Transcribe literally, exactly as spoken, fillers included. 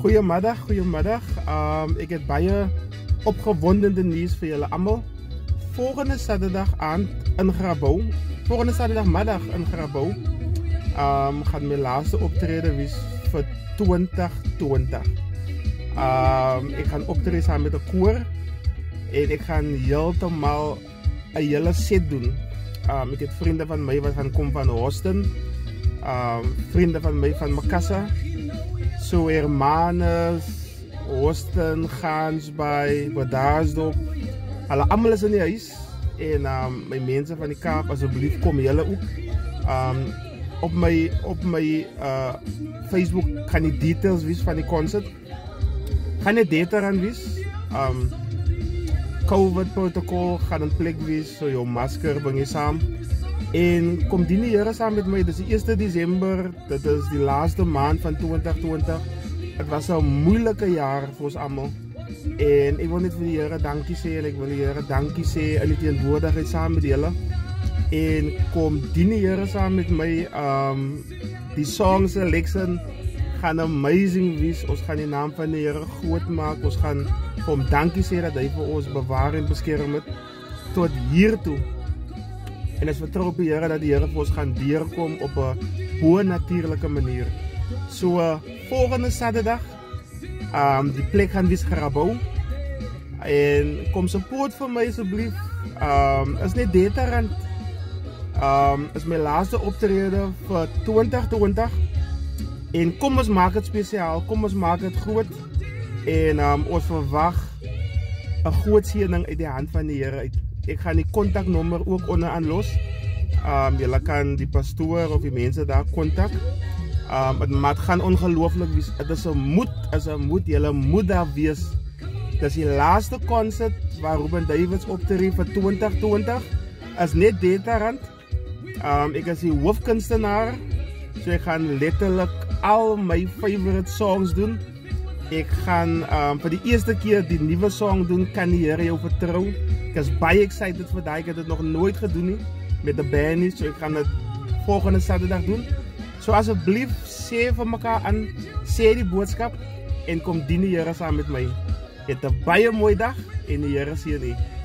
Goedemiddag, goedemiddag. Um, ik heb baie opgewondende nieuws voor jullie allemaal. Volgende zaterdag aan in Grabouw, volgende zaterdagmiddag in Grabouw, um, gaat mijn laatste optreden wees voor twintig twintig. Um, ik ga optreden samen met de koor en ik ga helemaal een hele set doen. Um, ik heb vrienden van mij wat gaan komen van Houston, um, vrienden van mij van Makassar, zo Hermanus, Houston, Gansbaai, Bedaarsdorp. Alle allemaal is in die huis. En um, mijn mensen van die Kaap, alsjeblieft kom jullie ook. Um, op mijn, op mijn uh, Facebook gaan die details wees van die concert. Gaan die data aan wees. Um, COVID protocol gaat een plek wees, zo jouw masker breng je samen. En kom die jaren samen met mij. Dus de eerste december, dat is die laatste maand van twintig twintig. Het was een moeilijke jaar voor ons allemaal. En ik wil niet voor de heren dankie zeggen. Ik wil de heren dankie zeggen en die tegenwoordigheid samen met jullie. En kom die heren samen met mij. Um, die song selection gaan amazing wees. Ons gaan die naam van de heren groot maken. Ons gaan voor hem dankie zeggen dat hij voor ons bewaart en beschermt. Tot hiertoe. En het vertrouw op de heren dat de heren voor ons gaan dierkomen op een hoge natuurlijke manier. Zo uh, volgende zaterdag. Um, die plek gaan wees Grabouw. En kom support voor mij alsjeblieft. Um, is niet deterrent. Um, is mijn laatste optreden voor twintig twintig. En kom eens maak het speciaal. Kom eens maak het goed. En um, ons verwacht een goed ziening uit de hand van de Heer. Ik, ik ga die contactnummer ook onderaan los. Um, Jullie kan die pastoor of die mensen daar contact. Um, het, maar het gaat ongelooflijk wees. Het is een moed, het is een moed. Jullie moet daar wees. Dat is die laatste concert waar Ruben Davids optreedt voor twintig twintig. Het is niet deterrent. Um, ik is die hoofdkunstenaar. Dus ik ga letterlijk al mijn favorite songs doen. Ik ga um, voor de eerste keer die nieuwe song doen. Kan die Heer jou vertrouwen. Ik is baie excited voor dat. Ik heb het nog nooit gedaan nie, met de band niet. Dus ik ga het volgende zaterdag doen. So alsjeblieft, zeg van elkaar aan, zeg die boodschap en kom die Heer samen met mij. Het is een baie mooie dag en de Heer zie je.